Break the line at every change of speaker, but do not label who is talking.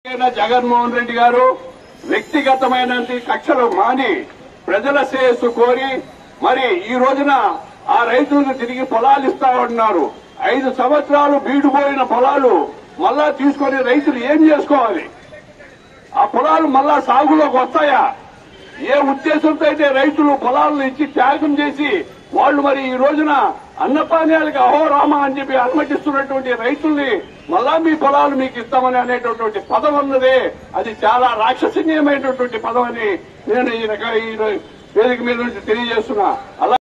జగన్మోహన్ రెడ్డి గారు వ్యక్తిగతమైన కక్షలు మాని ప్రజల శ్రేయస్సు కోరి మరి ఈ రోజున ఆ రైతులకు తిరిగి పొలాలు ఇస్తామన్నారు. 5 సంవత్సరాలు బీడుపోయిన పొలాలు మళ్ళా తీసుకొని రైతులు ఏం చేసుకోవాలి? ఆ పొలాలు మళ్ళా సాగులోకి వస్తాయా? ఏ ఉద్దేశంతో అయితే రైతులు పొలాలను ఇచ్చి త్యాగం చేసి వాళ్ళు మరి ఈ రోజున అన్నపానీయాలకు అహోరామ అని చెప్పి అనుమతిస్తున్నటువంటి రైతుల్ని మళ్ళా మీ పొలాలు మీకు ఇస్తామని అనేటటువంటి పదం ఉన్నదే అది చాలా రాక్షసనీయమైనటువంటి పదం అని నేను ఈ వేదిక మీద నుంచి తెలియజేస్తున్నా.